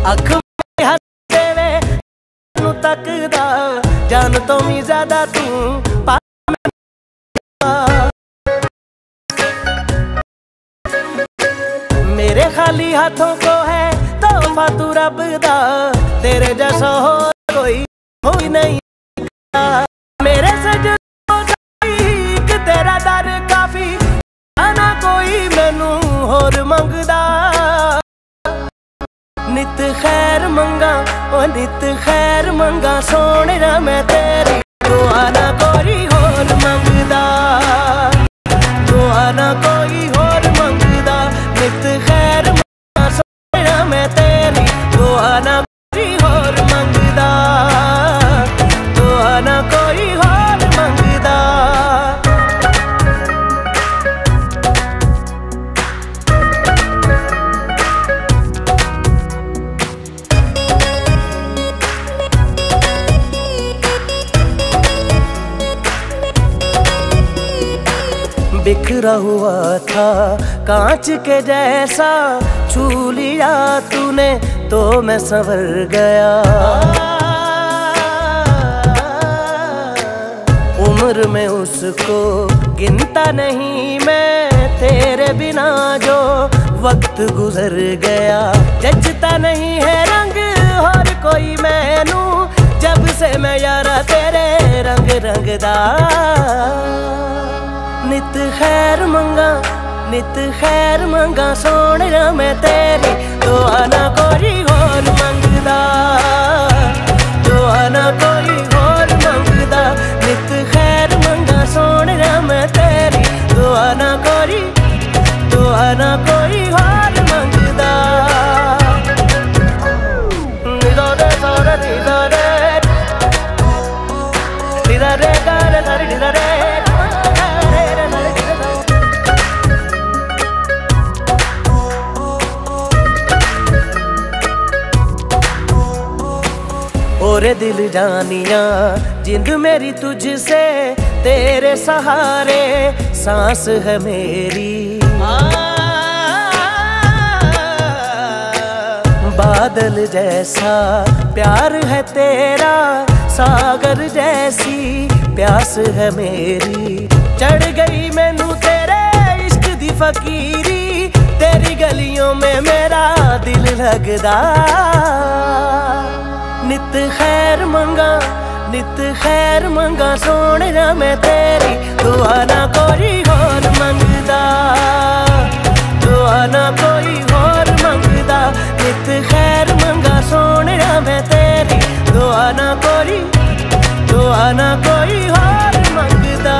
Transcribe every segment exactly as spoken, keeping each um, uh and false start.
अख में हस देवे नू तकदा जान तो भी ज्यादा तू मेरे खाली हाथों को है तोहफा तू रब दा, तेरे जैसा हो कोई हो ही नहीं। मेरे से जो तेरा दर काफी आना कोई मैनू होर मंगदा। नित खैर मंगा ओ नित खैर मंगा सोने ना मैं तेरी दुआ ना कोई होर मंगदा, दुआ ना कोई होर मंगदा। नित खैर मंगा सोने ना मैं तेरी दुआ ना कोई होर मंगदा, दुआ ना कोई होर मंगदा। बिखरा हुआ था कांच के जैसा, छू लिया तूने तो मैं संवर गया। उम्र में उसको गिनता नहीं मैं, तेरे बिना जो वक्त गुजर गया। जचता नहीं है रंग और कोई मैनू, जब से मैं यारा तेरे रंग रंगदा। नित खैर मंगा नित खैर मंगा सोने ना मैं तेरी दुआ ना कोई होर मंगदा, दुआ ना कोई होर मंगदा। नित खैर मंगा सोने ना मैं तेरी दुआ ना कोई दुआ ना कोई होर मंगदा। निदा रे सारे निदा रे निदा रे गारे सारे निदा रे। ओरे दिल जानिया जिंद मेरी तुझसे, तेरे सहारे सांस है मेरी। बादल जैसा प्यार है तेरा, सागर जैसी प्यास है मेरी। चढ़ गई मैनू तेरे इश्क दी फकीरी, तेरी गलियों में मेरा दिल लगदा। नित खैर मंगा नित खैर मंगा सोने ना मैं तेरी दुआ ना कोई होर मंगदा, दुआ ना कोई होर मंगदा। नित खैर मंगा सोने ना मैं तेरी दुआ ना कोई दुआ ना कोई होर मंगदा।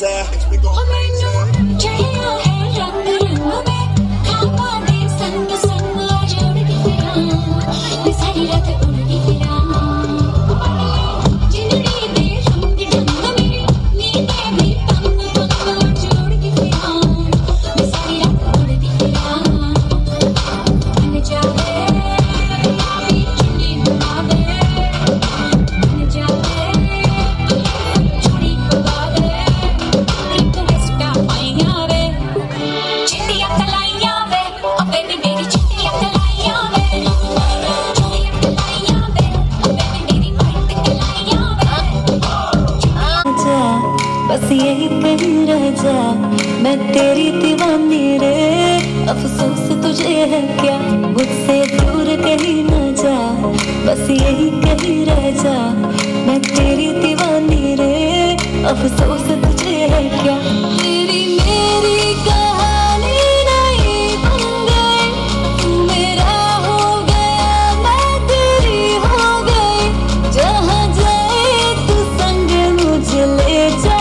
मैं तेरी दीवानी रे, अफसोस तुझे है क्या, मुझसे दूर कहीं न जा, बस यही कहीं रह जा। मैं तेरी दीवानी रे, अफसोस तुझे है क्या, तेरी मेरी कहानी नहीं बन गई, तू मेरा हो गया मैं तेरी हो गई, जहाँ जाए तू संग मुझे ले जा।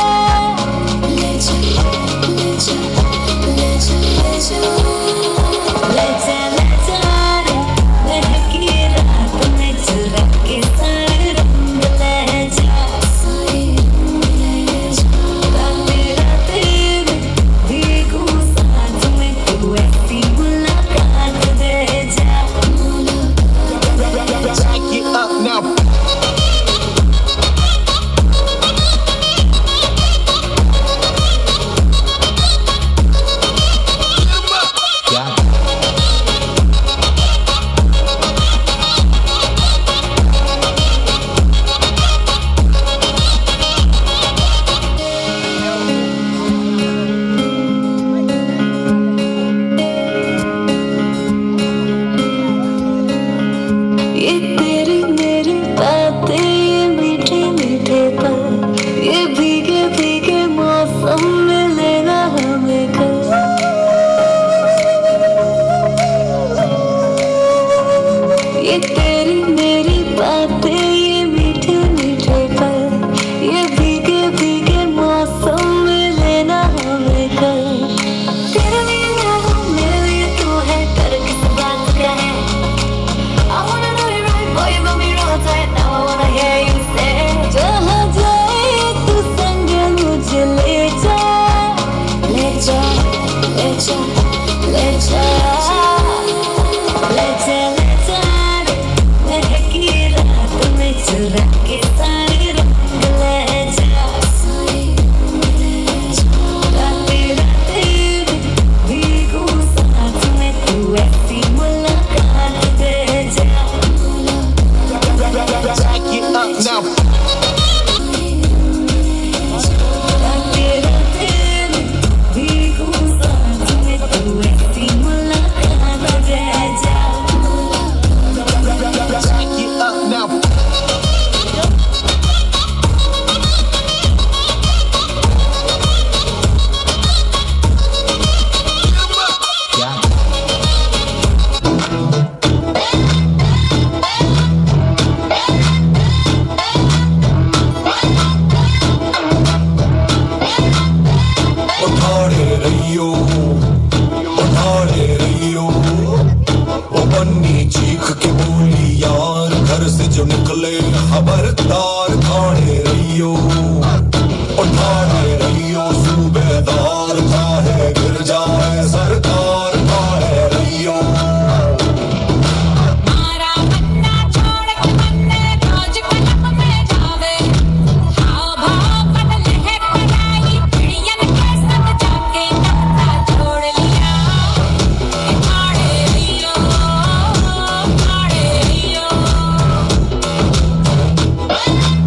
What?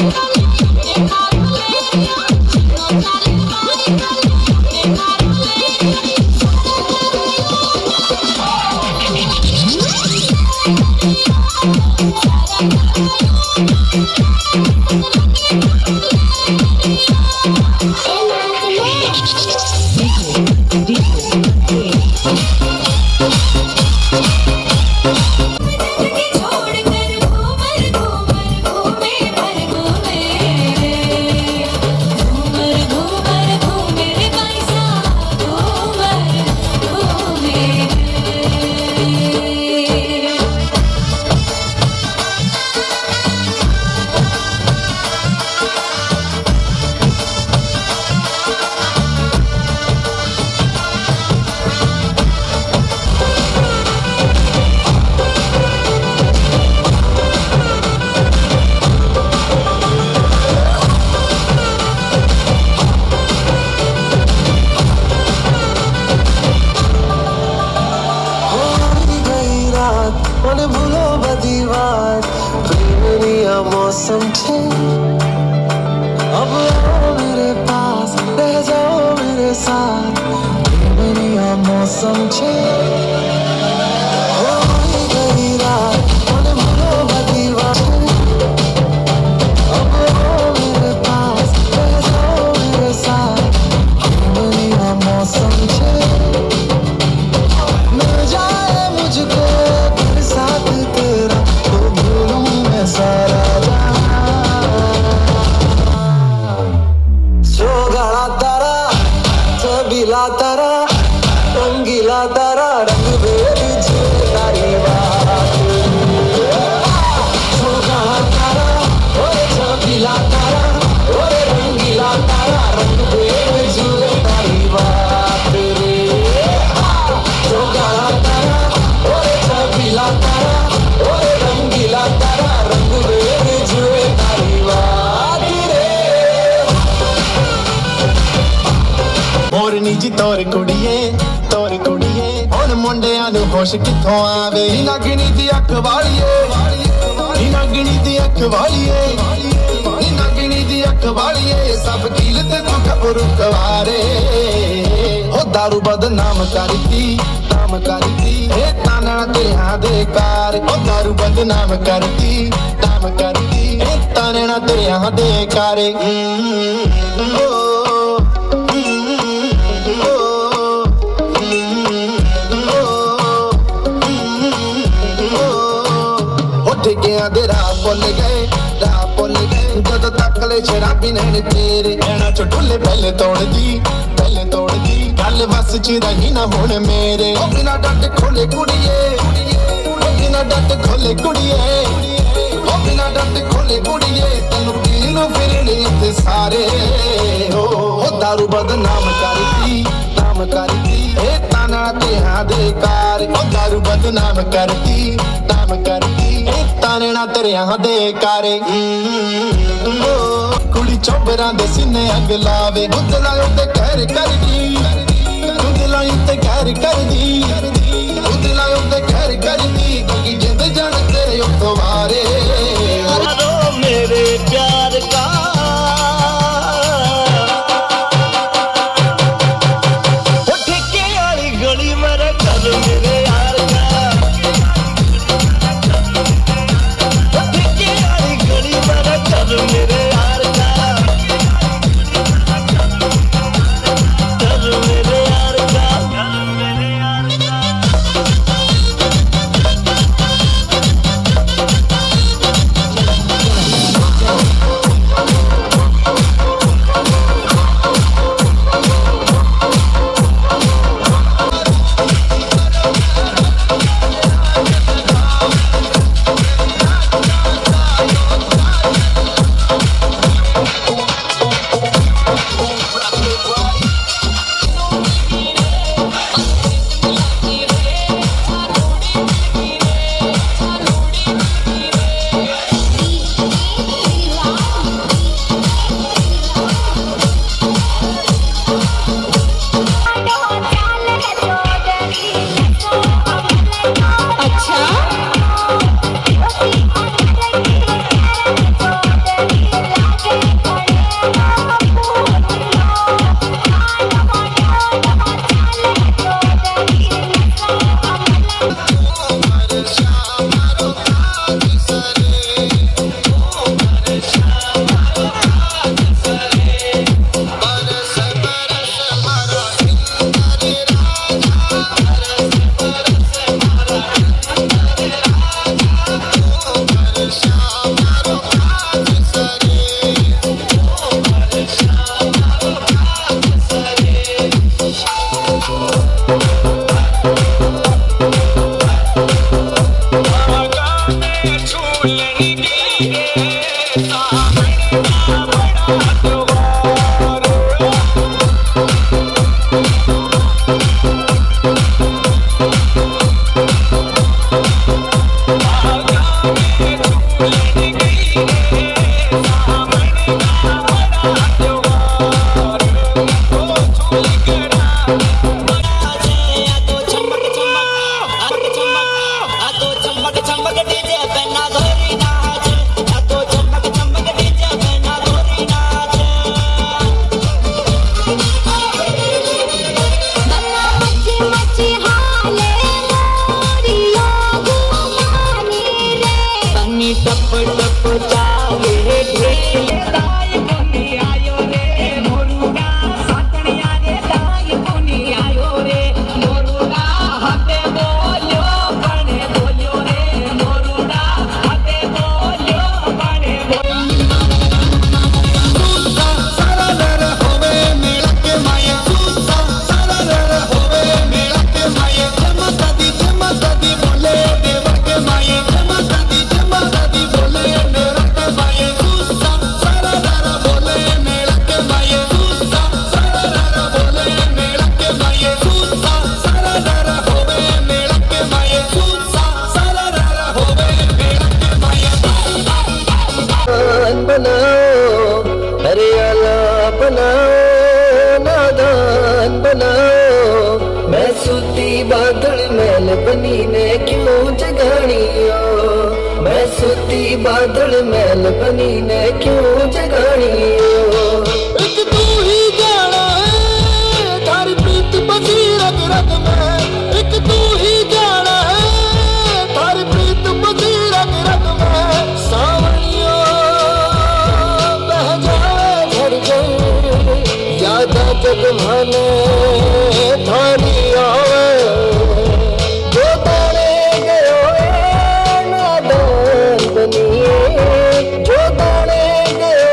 होश किथों आवे नी नागनी दी अख वालिए नी नागनी दी अख वालिए नी नागनी दी अख वालिए सब कील ते तू खबरू कवारे हो दारू बदनाम करती नाम करती ए ताना तेरा दे कार हो दारू बदनाम करती नाम करती ए ताना तेरा दे कारे ओ दे राह भुल गए राह भुल गए जद तक ले शराबी ने तेरे नैना चो ढुले पहले तोड़ दी पहले तोड़ दी गल बस च रही ना हुण मेरे ओ बिना डट खोले कुड़िए ओ बिना डट खोले कुड़िए ओ बिना डट खोले कुड़िए तैनू पीन फिरने ते सारे हो हो दारू बदनाम करती नाम करती ए ताना तेरा दे कार ओ दारू बदनाम करती नाम करती ताने ना तेरे यहाँ दे कारे कुड़ी चौबरां दे सीने अग लावे उदला उते कहर कर दी उदला उते कहर कर दी उदला उते कहर कर दी क्योंकि जिंद जान तेरे उतो वारे मेरे प्यार का ठेके वाली गली मेरे घर मेरे मेरे यार का कर मेरे यार का कर मेरे यार का बादल मैल बनी ने क्यों जगानियो, मैं सुती बादल मैल बनी ने क्यों जगानियो। एक तू ही जाना है थारी प्रीत बसी रग रग में, एक तू ही जाना है थारी प्रीत बसी रग रग में। सावनियो बह जाए झड़ गए याद जग माने थारी आवे, जो तारे गयो नादान बनिए, जो तारे गयो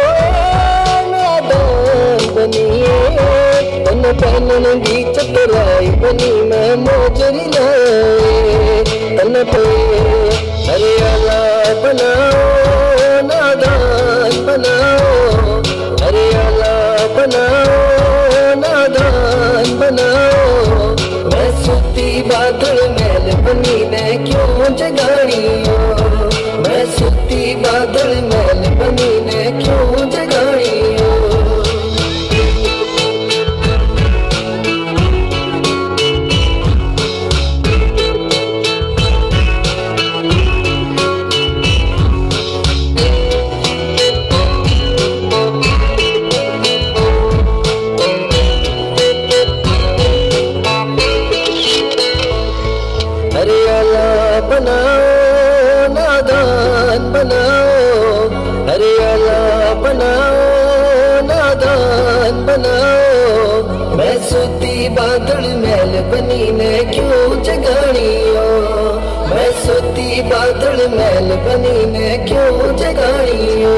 नादान बनिए। तन पहनन की चतुराई बनी मैं मोजरी लाए, तन पे हरियाला बनाओ नादान बनाओ, हरियाला बनाओ नादान बनाओ। मैं सुती बादल मैल बनी ने क्यों जगानियो, मैं सुती बादल मैल बनी ने क्यों जगानियो। हरियाला बनाओ नादान बनाओ, हरियाला बनाओ नादान बनाओ। मैं सुती बादल मैल बनी ने क्यों जगानियो, मैं सुती बादल मैल बनी ने क्यों जगानियो।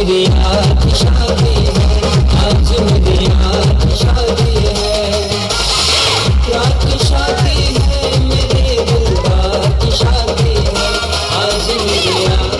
मेरी आज शादी है, आज मेरी आज शादी है, प्यार की शादी है, मेरे दिलदार की शादी है, आज मेरी आज।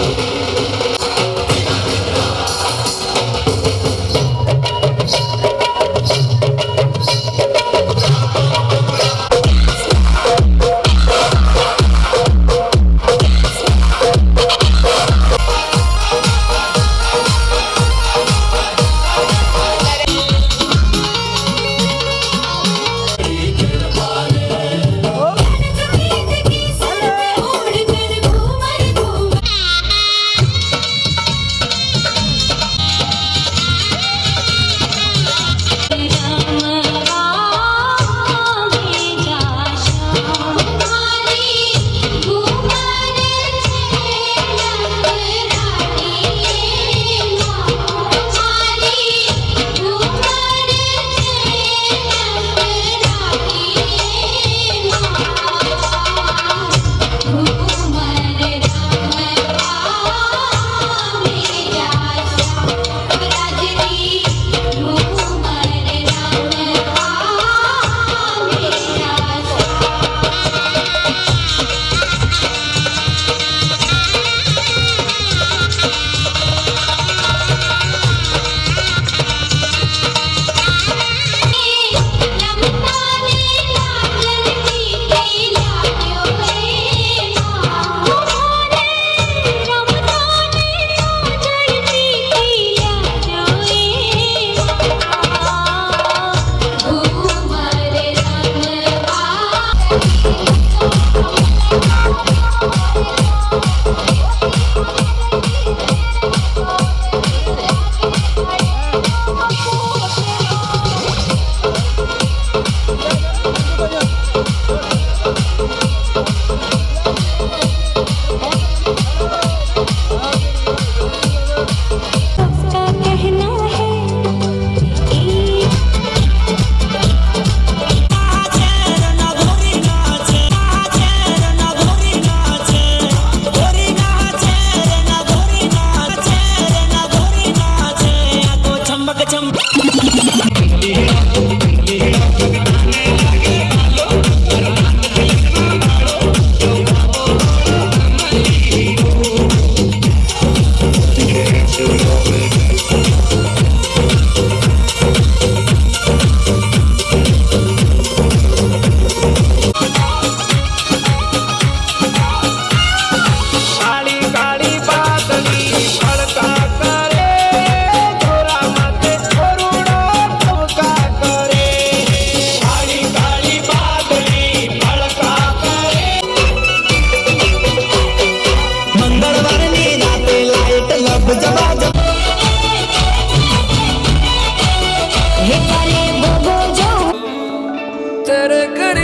तेरे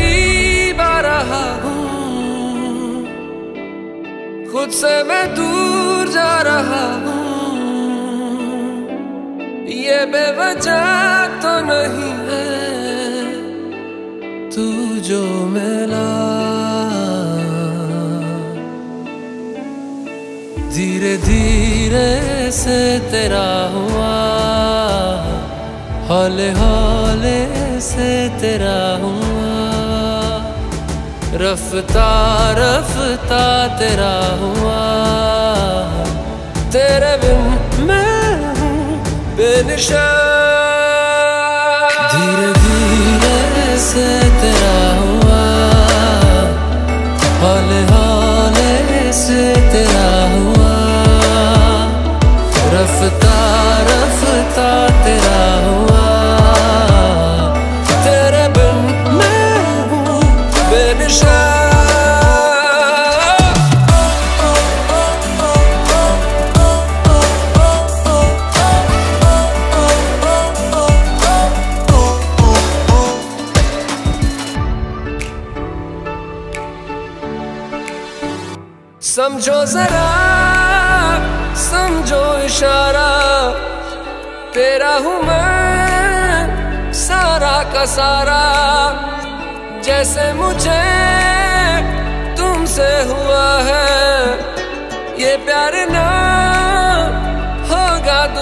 करीब आ रहा हूँ, खुद से मैं दूर जा रहा हूँ, ये बेवजह तो नहीं है तू जो मिला, धीरे धीरे से तेरा हुआ, हौले हौले से तेरा हुआ, रफ्ता रफ्ता तेरा हुआ, तेरे बिन मैं हूँ बेनिशान, धीरे धीरे से तेरा हुआ, हौले हौले से तेरा हुआ, रफ्ता रफ्ता तेरा हुआ, तेरे बिन मैं हूँ बेनिशान। समझो जरा समझो इशारा, तेरा हूँ मैं सारा का सारा, जैसे मुझे तुमसे हुआ है ये प्यार ना होगा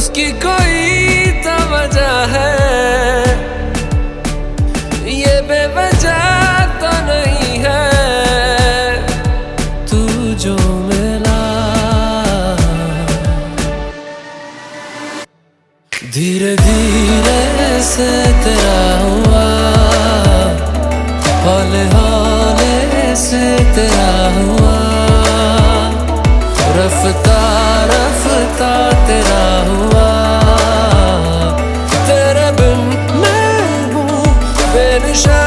उसकी कोई तो वजह है, ये बेवजह तो नहीं है। तू जो मिला धीरे धीरे से तेरा हुआ, हौले हौले से तेरा हुआ, रफ्ता रफ्ता तेरा हुआ। तेरे बिन मैं हूँ बेनिशान।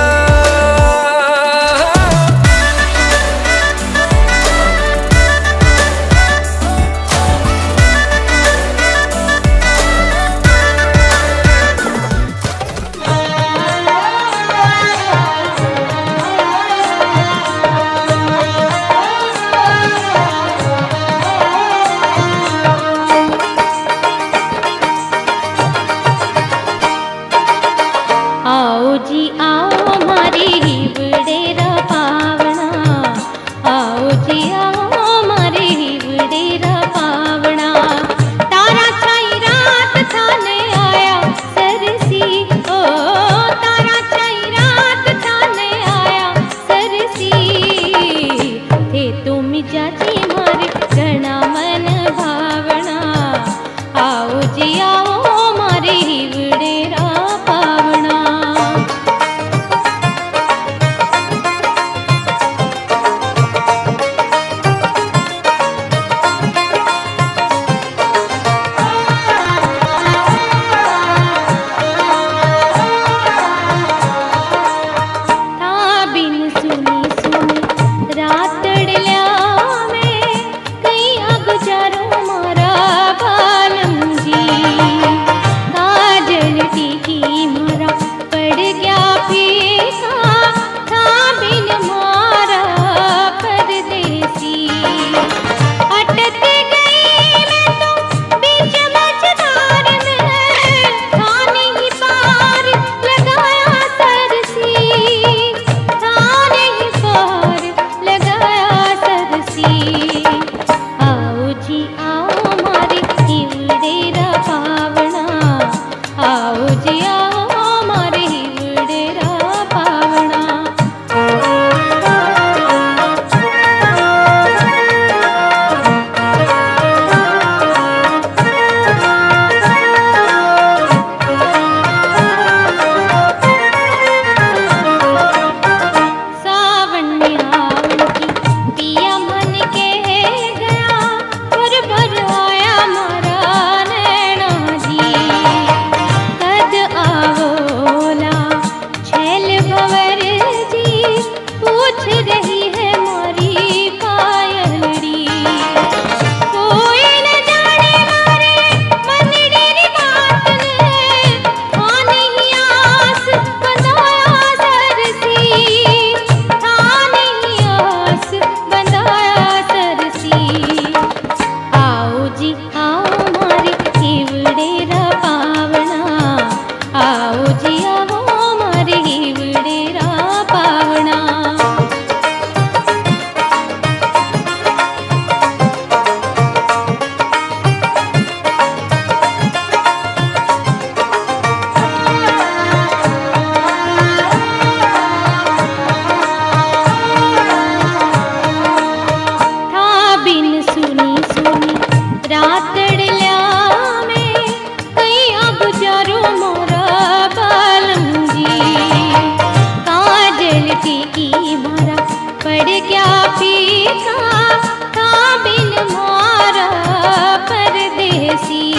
परदेसी